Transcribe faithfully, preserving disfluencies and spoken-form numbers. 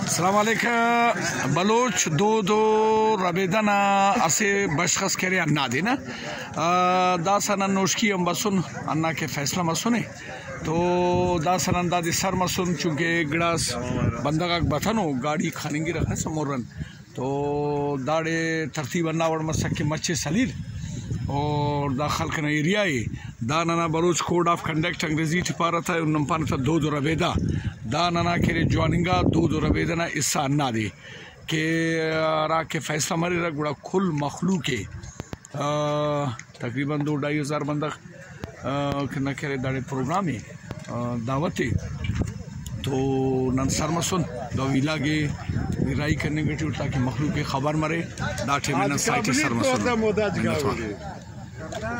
السلام علیکم بلوچ دو دو ربیدنا اسے بشخص کرے انا دینا دا سنن نوشکی ام بسن انا کے فیصلہ مسنے تو دا سنن دا دی سر مسن چونکہ گڑاس بندگا بتنو گاڑی کھاننگی رکھا سمورن تو داڑے ترتیب انا وڑ مسک مچے سلیر اور داخل کرنا ایریا ہے دانانا بلوچ کوڈ آف کنڈکٹ انگریزی ٹپارا تھا انم پانتا دو دو ربیدہ دانانا کے جواننگا دو دو ربیدنا اسا انا دے کہ را کے فیصلہ مری را گوڑا کل مخلوق ہے تقریباً دو ڈائی ہزار بندق کنا کرے داڑے پروگرام ہے دعوت ہے تو نن سرمسن دو ویلاگے رائی کرنے گٹی تاکہ مخلوق خبر مرے داٹھے میں نن سائٹی سرمسن